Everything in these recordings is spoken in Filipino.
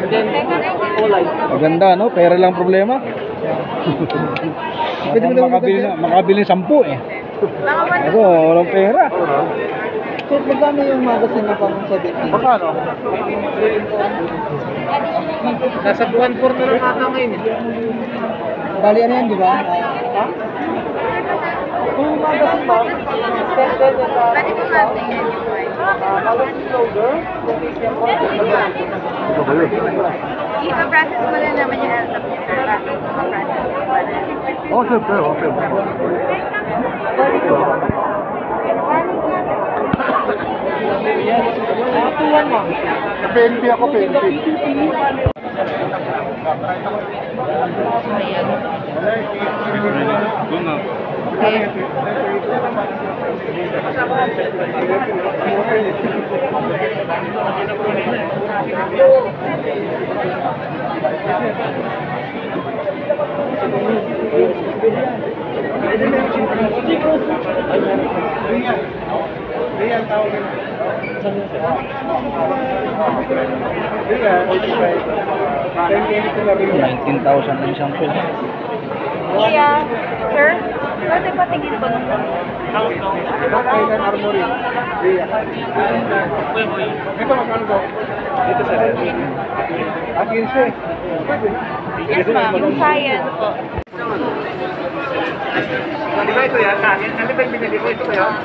Maganda, no? Pera lang problema. Pwede mo makabili ng 10 eh. Ako, walang pera. So, magkano yung magazine na pang 17? Magkano? Nasa 1.4 na lang ata ngayon eh. Bali ano yan, di ba? Kung magazine ba? Extended and Pwede mo natin yan yung magazine loader? ipa-process mo na naman yung LTAP niya, sir. Bakit ipa-process mo pa na? Oh, siyempre, okay. Tuwan mo. PNP ako, PNP. $19,000 ang isang pill. Iya, sir. Pwede patingin ko nung Kailan armory? Ito magkano daw? Dito sa rin. 15. Yes, ma'am. Yung science po. Di ba ito yan? Ano ba yung binili ko? Ito ba yan?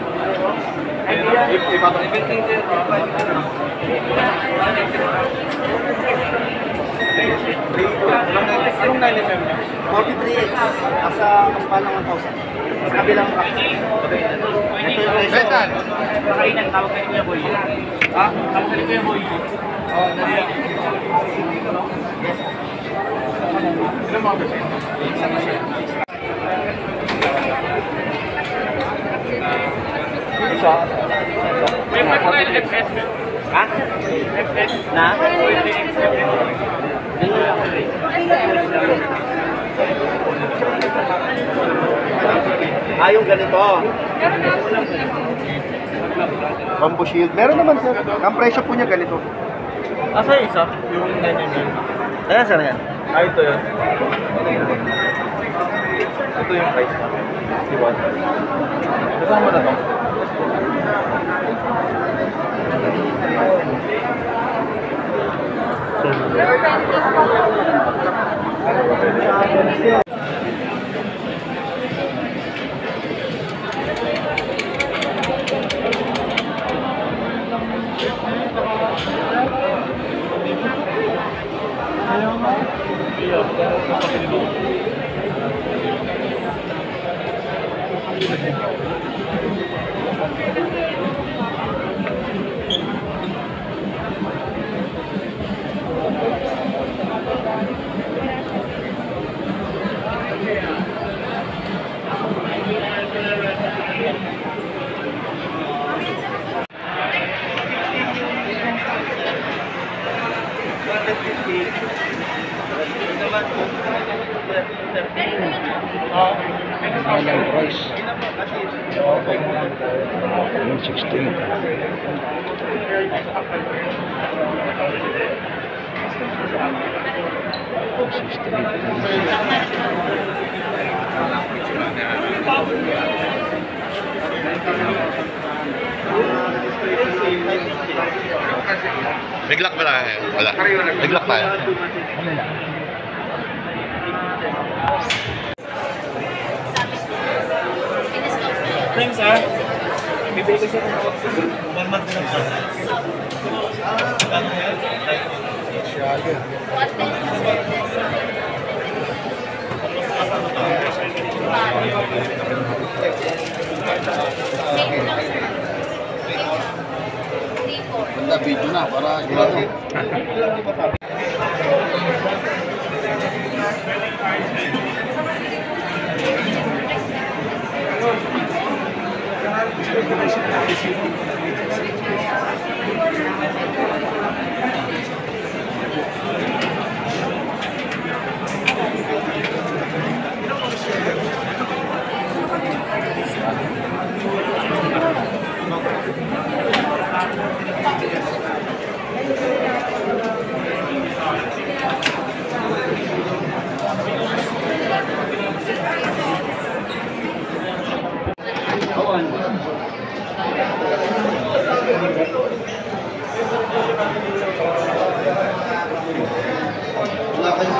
Anong 9mm? 43X. Nasa kapalang 1,000. Sa kabilang rack. Besan! Pakainan, tawag ka niya, boy. Ha? Tawag ka niya, boy. Oo, nariyan. Ilan mga kasi? Isang na siya. Isa. May pagkain FS. Ha? FS. Na? Yung ganito. Bamboo shield. Meron naman sir. Ang presyo po niya ganito. Asa yung isa? Yung 9mm. Ayan sir yan. Ito yun. Ito yung price na. Iwan. Kasama na to. Ang price. 160. Biglock ba lang? Wala. Biglock tayo. Thanks, ah. Bibigay ko siya ng 1 month na lang. Ganda video na para sigurado.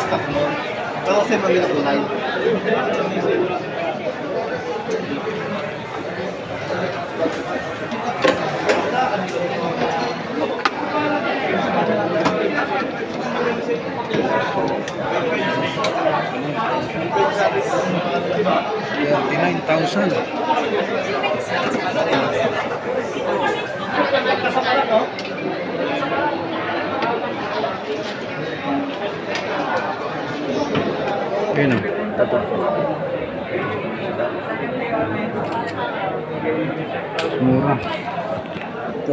basta. Pero kasi mamila kulay. Ayun o. Mura. Ito.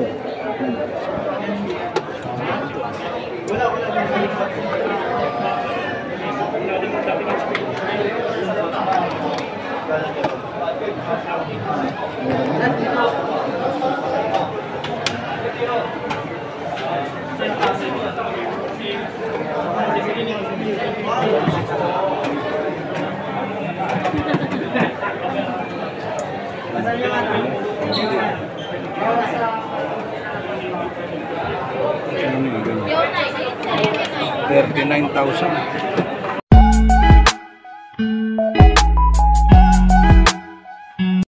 Ano yung ganyan? 39,000.